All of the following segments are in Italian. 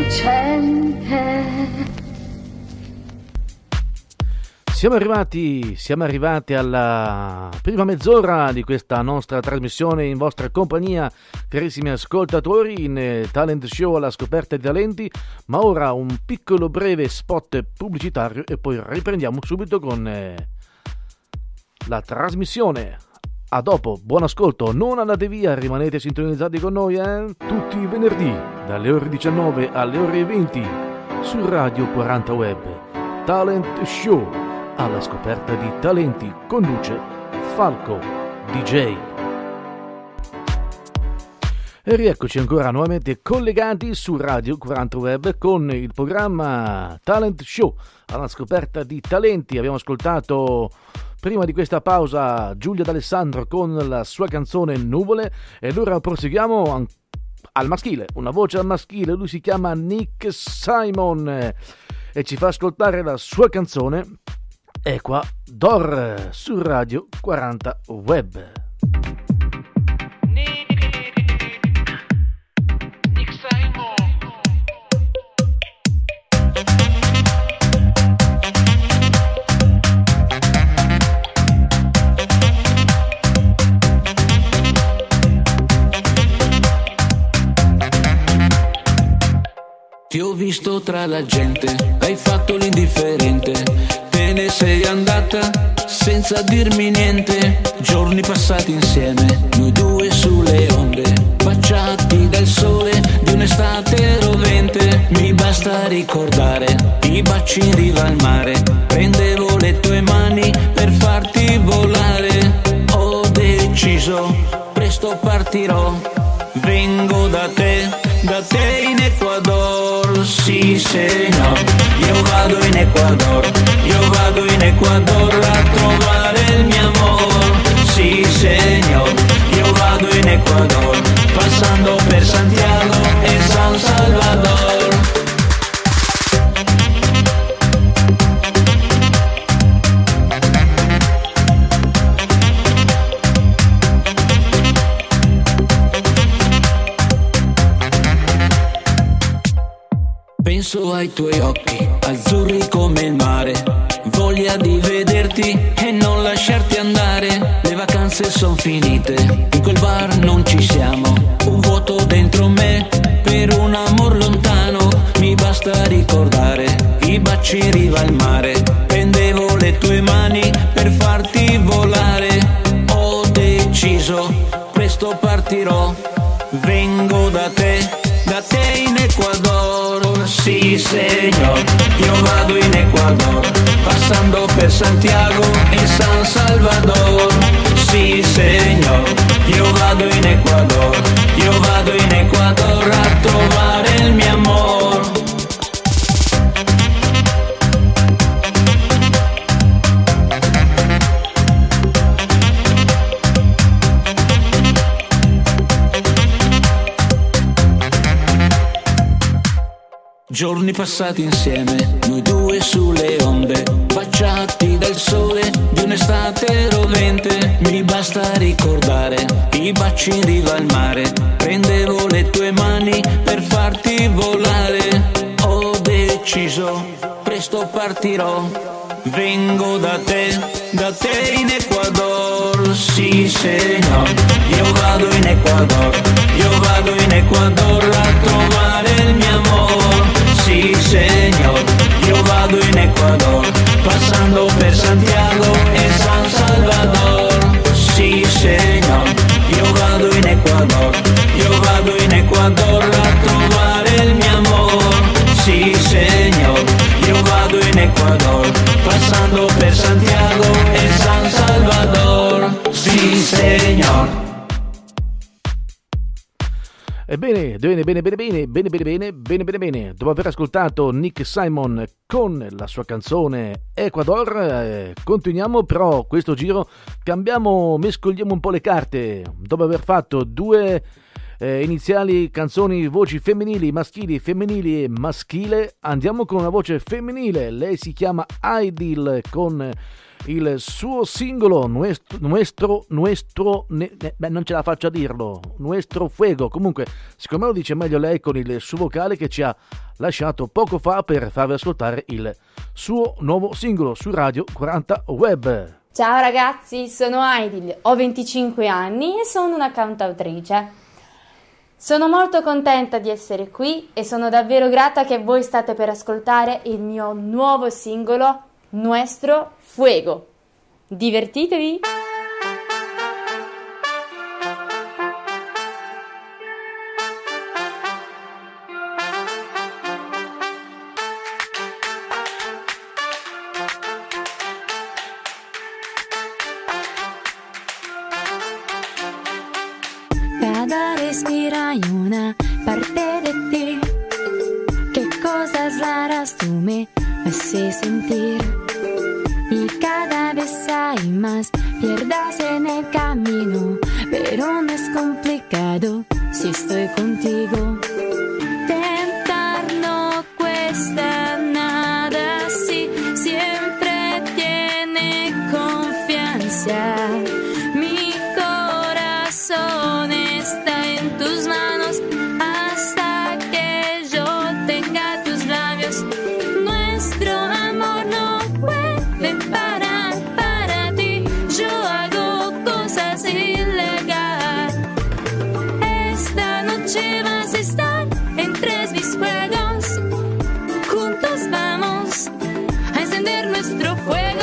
lucente. Siamo arrivati alla prima mezz'ora di questa nostra trasmissione in vostra compagnia, carissimi ascoltatori, in Talent Show alla scoperta di talenti, ma ora un piccolo breve spot pubblicitario e poi riprendiamo subito con la trasmissione. A dopo, buon ascolto, non andate via, rimanete sintonizzati con noi tutti i venerdì dalle ore 19 alle ore 20 su Radio 40 Web. Talent Show alla scoperta di talenti, conduce Falco DJ. E rieccoci ancora nuovamente collegati su Radio 40 Web con il programma Talent Show alla scoperta di talenti. Abbiamo ascoltato prima di questa pausa Giulia D'Alessandro con la sua canzone Nuvole ed ora proseguiamo al maschile, una voce al maschile. Lui si chiama Nick Simon e ci fa ascoltare la sua canzone Ecuador su Radio 40 Web. Nick Simon. Ti ho visto tra la gente, hai fatto l'indifferente, te ne sei andata senza dirmi niente. Giorni passati insieme, noi due sulle onde, baciati dal sole di un'estate rovente. Mi basta ricordare i baci in riva al mare, prendevo le tue mani per farti volare. Ho deciso, presto partirò, vengo da te in Ecuador. Sì, signor, io vado in Ecuador, a trovare il mio amor. Sì, signor, io vado in Ecuador, passando per Santiago e San Salvador. Penso ai tuoi occhi, azzurri come il mare, voglia di vederti e non lasciarti andare. Le vacanze son finite, in quel bar non ci siamo, un vuoto dentro me per un amor lontano. Mi basta ricordare i baci in riva al mare, prendevo le tue mani per farti volare. Ho deciso, presto partirò, vengo da te in Ecuador. Sì, signor, io vado in Ecuador, passando per Santiago e San Salvador. Sì, signor, io vado in Ecuador, a trovare il mio amor. Giorni passati insieme, noi due sulle onde, baciati dal sole di un'estate rovente. Mi basta ricordare i baci in riva al mare, prendevo le tue mani per farti volare. Ho deciso, presto partirò, vengo da te in Ecuador. Sì, signor, io vado in Ecuador, a trovare il mio amor. Sì, signor, io vado in Ecuador, passando per Santiago e San Salvador. Sì, signor, io vado in Ecuador, a trovare il mio amor. Sì, signor, io vado in Ecuador, passando per Santiago e San Salvador. Sì, signor. Bene, dopo aver ascoltato Nick Simon con la sua canzone Ecuador, continuiamo però questo giro, mescoliamo un po' le carte. Dopo aver fatto due iniziali canzoni, voci femminili, femminili e maschile, andiamo con una voce femminile. Lei si chiama Aidil con il suo singolo non ce la faccio a dirlo, Nuestro Fuego. Comunque, secondo me lo dice meglio lei con il suo vocale che ci ha lasciato poco fa per farvi ascoltare il suo nuovo singolo su Radio 40 Web. Ciao ragazzi, sono Aidil, ho 25 anni e sono una cantautrice. Sono molto contenta di essere qui e sono davvero grata che voi state per ascoltare il mio nuovo singolo Nuestro Fuego. Divertitevi! Cada respira hay una parte de ti. Qué cosas raras tú me haces sentir. Y cada vez hay más pierdas en el camino, pero no es complicado si estoy contigo. Tentar no cuesta nada si siempre tiene confianza. Mi corazón está en tus manos hasta que yo tenga tus labios. Nuestro amor no puede parar para ti. Yo hago cosas ilegales. Esta noche vas a estar entre mis juegos. Juntos vamos a encender nuestro fuego.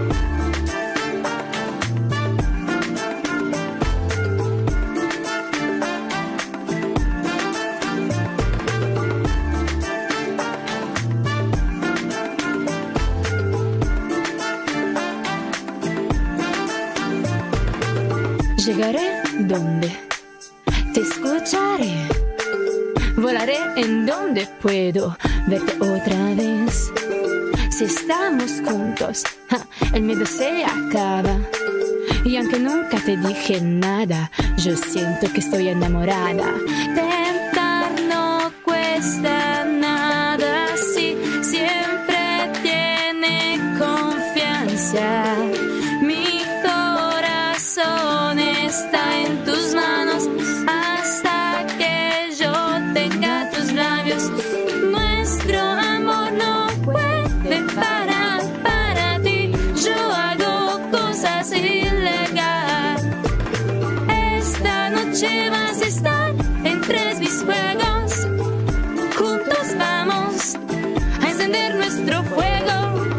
Llegaré donde te escucharé, volaré en donde puedo verte otra vez. Si estamos juntos, el miedo se acaba. Y aunque nunca te dije nada, yo siento que estoy enamorada. Tentar no cuesta nada si siempre tiene confianza. Mi corazón está en tus manos hasta que yo tenga tus labios. Nuestro amor no puede parar para ti. Yo hago cosas ilegales. Esta noche vas a estar entre mis juegos. Juntos vamos a encender nuestro fuego.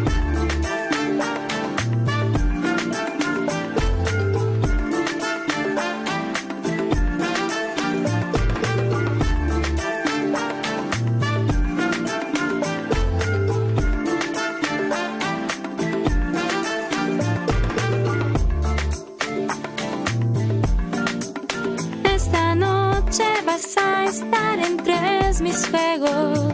Esta noche vas a estar entre mis fuegos.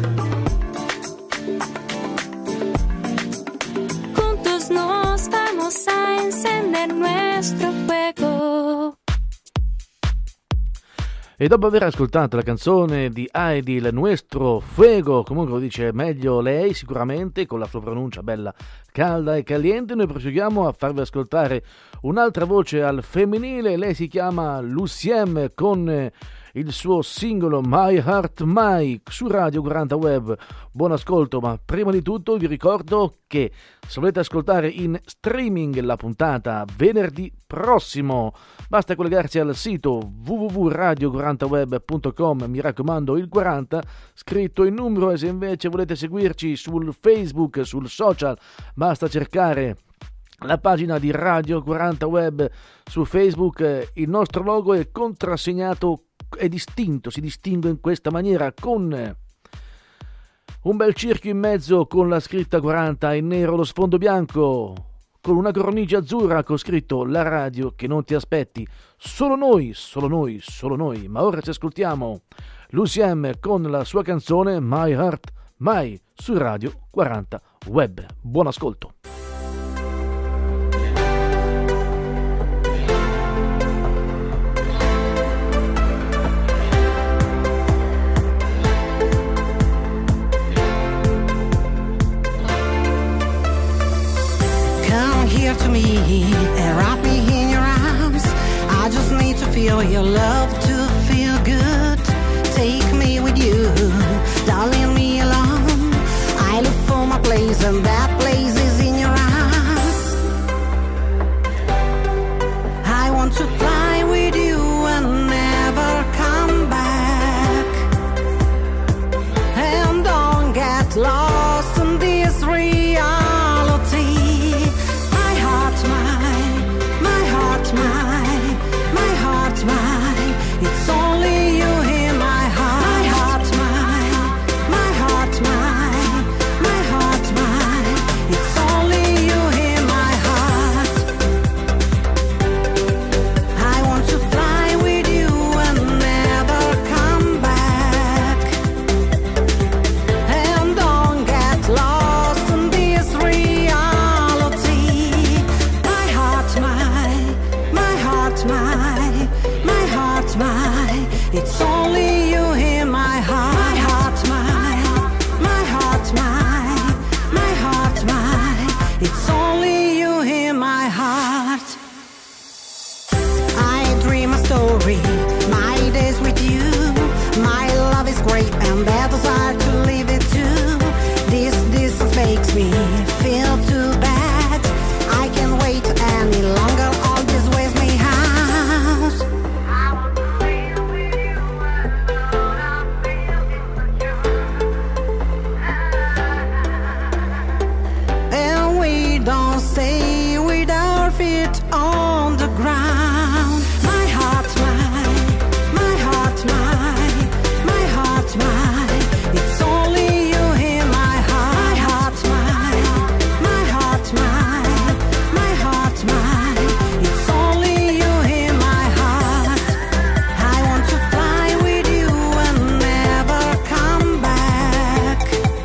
Juntos nos vamos a encender nuestro fuego. E dopo aver ascoltato la canzone di Aidil, Nuestro Fuego, comunque lo dice meglio lei sicuramente, con la sua pronuncia bella calda e caliente, noi proseguiamo a farvi ascoltare un'altra voce al femminile. Lei si chiama Luciem con il suo singolo My Heart My su Radio 40 Web. Buon ascolto, ma prima di tutto vi ricordo che se volete ascoltare in streaming la puntata venerdì prossimo basta collegarsi al sito www.radio40web.com, mi raccomando il 40 scritto in numero, e se invece volete seguirci sul Facebook, sul social, basta cercare la pagina di Radio 40 Web su Facebook. Il nostro logo è contrassegnato, è distinto, si distingue in questa maniera con un bel cerchio in mezzo con la scritta 40 in nero, lo sfondo bianco con una cornice azzurra con scritto la radio che non ti aspetti, solo noi, solo noi, solo noi. Ma ora ci ascoltiamo Luciem con la sua canzone My Heart My su Radio 40 Web. Buon ascolto. Come here to me and wrap me in your arms. I just need to feel your love to feel good. Take me with you, don't leave me alone. I look for my place and that place is in your arms. I want to fly with you and never come back. And don't get lost in this reality. My heart, my heart, my heart, mine. It's only you in my heart. My heart, my heart, my heart, mine. It's only you in my heart. I want to fly with you and never come back. And don't get lost in this reality. My heart, my heart, my heart, mine. It's only you in my heart. My heart, my heart, my heart, mine. It's only you in my heart. I dream a story, my days with you. My love is great and that desire to live it too. This distance makes me feel too bad. I can't wait any longer, all these ways may have. And we don't stay with our feet on the ground. My heart, my heart, my heart, mine. It's only you in my heart. My heart, my heart, my heart, mine. It's only you in my heart. I want to fly with you and never come back.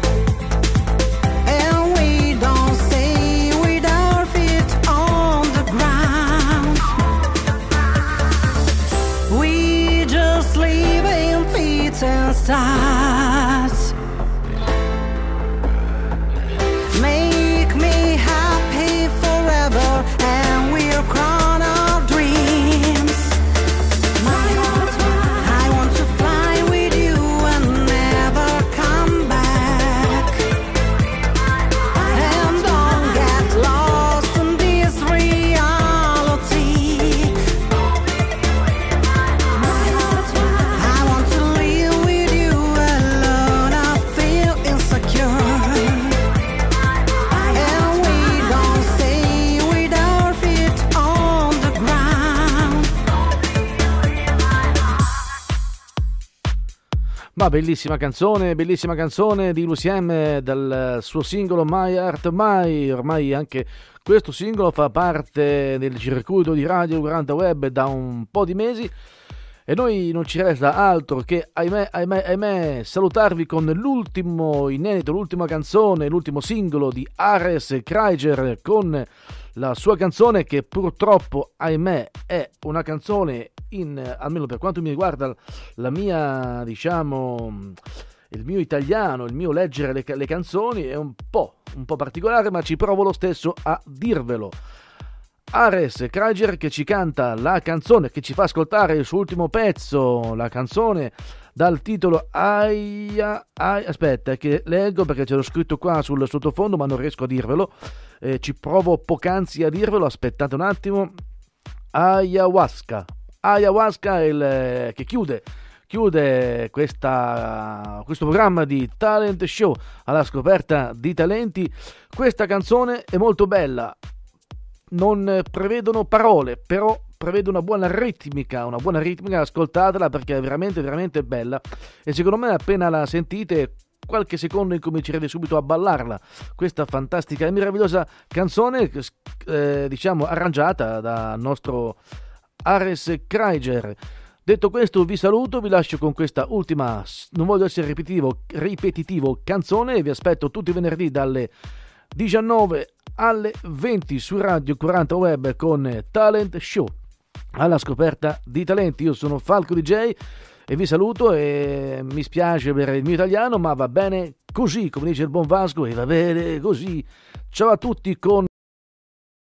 And we don't stay with our feet on the ground. We just live in feet and stars. Make me happy forever and we'll crown our dreams. My heart, I want to fly with you and never come back. And don't get lost in this reality. I want to live with you alone. I feel insecure. And we don't stay with our feet on the ground. Ma bellissima canzone di Lucien dal suo singolo My Heart My. Ormai anche questo singolo fa parte del circuito di Radio 40 Web da un po' di mesi e noi non ci resta altro che, ahimè, salutarvi con l'ultimo inedito, l'ultima canzone, l'ultimo singolo di Ares Kraiger con la sua canzone che purtroppo, ahimè, è una canzone almeno per quanto mi riguarda, la mia, diciamo, il mio italiano, il mio leggere le canzoni è un po' particolare, ma ci provo lo stesso a dirvelo. Ares Kraiger che ci canta la canzone, che ci fa ascoltare il suo ultimo pezzo, la canzone dal titolo aspetta che leggo perché ce l'ho scritto qua sul sottofondo ma non riesco a dirvelo, ci provo poc'anzi a dirvelo, aspettate un attimo. Ayahuasca è che chiude questo programma di Talent Show alla scoperta di talenti. Questa canzone è molto bella, non prevedono parole, però prevede una buona ritmica, ascoltatela perché è veramente veramente bella e secondo me appena la sentite qualche secondo incomincerete subito a ballarla, questa fantastica e meravigliosa canzone diciamo arrangiata dal nostro Ares Kraiger. Detto questo vi saluto, vi lascio con questa ultima, non voglio essere ripetitivo, canzone e vi aspetto tutti i venerdì dalle 19 alle 20 su Radio 40 Web con Talent Show alla scoperta di talenti. Io sono Falco DJ e vi saluto e mi spiace per il mio italiano ma va bene così, come dice il buon Vasco, e va bene così. Ciao a tutti con